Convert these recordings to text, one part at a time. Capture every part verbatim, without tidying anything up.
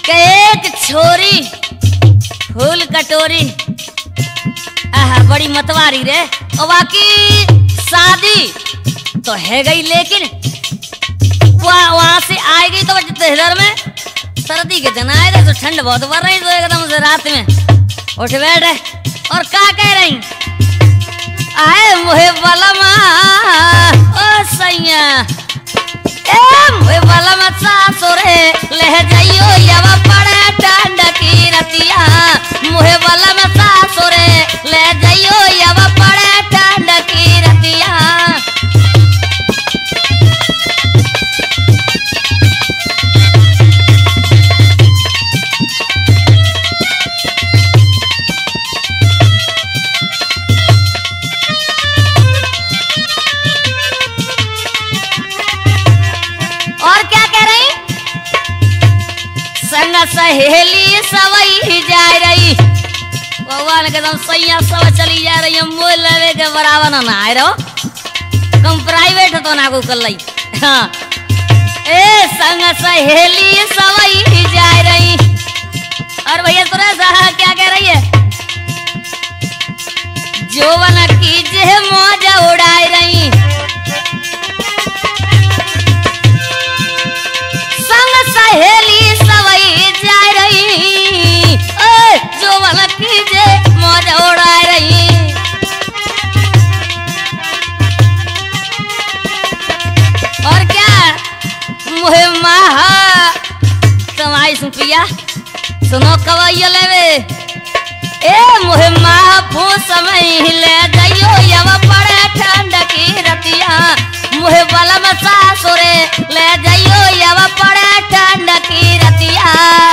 के एक छोरी फूल कटोरी आहा बड़ी मतवारी रे और बाकी शादी तो है गई, लेकिन वहाँ वहाँ से आए गई तो इधर में सर्दी के दिन आए थे तो ठंड बहुत बढ़ रही तो एकदम से रात में उठ बैठे और क्या कह रही आए मुहे बलमा ओ सैया ए मुहे बलमा सासुरे ले जाइयो यवा पड़े ठंड की रतिया मुहे बलमा सासुरे ले जाइयो यवा पड़े ठंड की रतिया। सहेली सवई जा रही भगवान के दम सैया सब चली जा रही मोल लेवे के बराबर ना आए रहो कम प्राइवेट तो ना को कर लई हाँ ए संग सहेली सवई जा रही और भैया तुरे साहा क्या कह रही है जोवन की जे मौज उड़ाए रही संग सहेली सवई जा रही ए जो वाला की जे मौज उड़ा रही और क्या मुहे माहा कमाई सुपिया सुनो कवैया लेवे ए मुहे माहा फू समय ले जाइयो यवा पड़े ठंड की रतिया मुहे वाला में सासुरे ले जाइयो यवा पड़े ठंड की रतिया।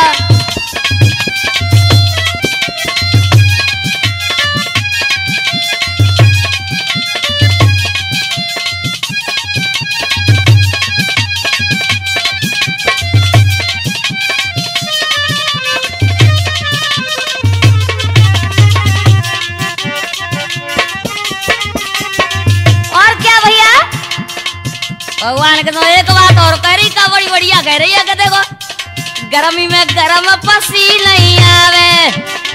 भगवान के तो एक बात और कह रही का बड़ी बढ़िया कह रही है कि देखो गर्मी में गर्म पसी नहीं आवे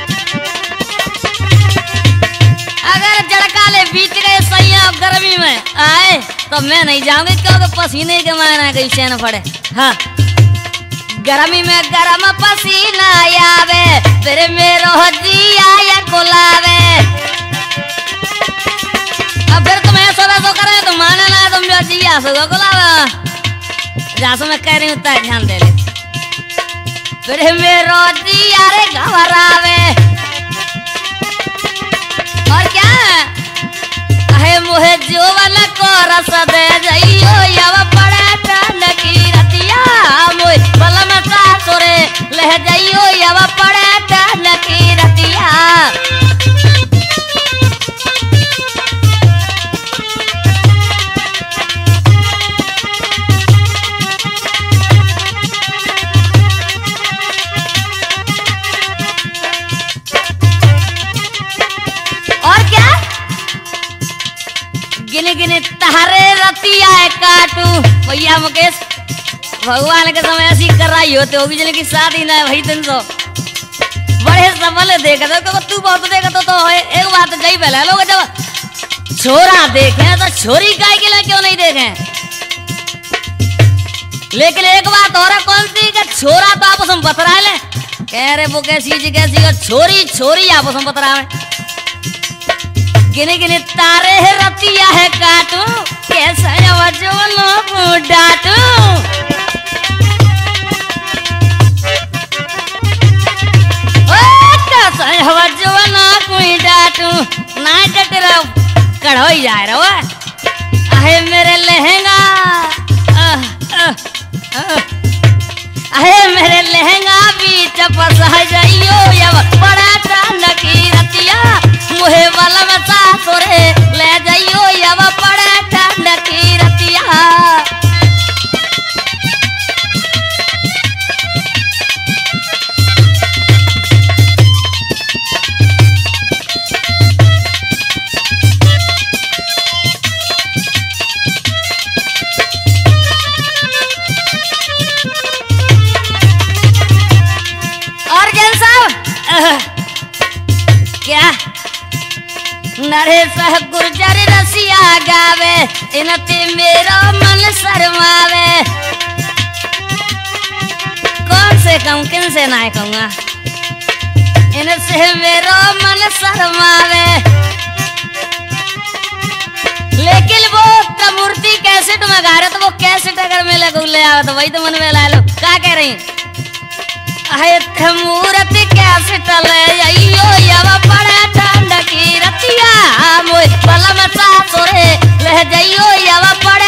अगर जड़काले बीच गए सैया गर्मी में आए तो मैं नहीं जाऊंगी क्योंकि पसीने के मायना कहीं से न पड़े। हाँ गर्मी में गर्म पसीना आवे फिर मेरो जिया या कोलावे अब फिर तुम ऐसा वैसा करे तो माने ना तुम जो जिया सो कोलावा जैसा मैं कह रही हूँ उतना ध्यान दे ले फिर मेरो जिया रे घबरावे और क्या है मुहे जोवन को रस दे जाइयो यव पड़े ठंड की रतिया मोय बलम सासुरे ले जाइयो यव पड़े ठंड की रतिया। गिने गिने तहरे रतिया काटू भैया मुकेश भगवान के समय ऐसी कर रही होते होगी जिन की शादी ना भाई दिन तो बड़े सबल देखा तो तू बहुत देखा तो, तो एक बात गई पहले लोग जब छोरा देखे तो छोरी गाय के लिए क्यों नहीं देखे लेकिन एक बात और है कौन सी कि छोरा तो आपस में बतरा ले कह रहे वो कैसी जी कैसी छोरी छोरी आपस में बतरा गिने गिने तारे है रतिया है काटू कैसा जवानो डाटू कैसा जवानो कोई डाटू ना डटरा कढ़ोई जा रहा है मेरे लहंगा अहे मेरे लहंगा बीच फंसा जाइयो या बड़ा ठंड की रतिया मुहे वाला में सासुरे ले जाइयो या बड़ा ठंड की रतिया। नरेश गुर्जर रसिया गावे इनते मेरा मन शर्मावे। कौन से कहूँ किन से ना कहूँगा, इनसे मेरा मन शर्मावे। लेकिन वो मूर्ति कैसेट में गा रहे तो वो कैसेट अगर मैं लगू ले आओ तो वही तो मन में ला लो। क्या कह रही मूर्ति कैसेट ले आइयो यवा पड़े ठंड की रतिया मोय पलम सा सोरे ले जाइयो यवा पड़े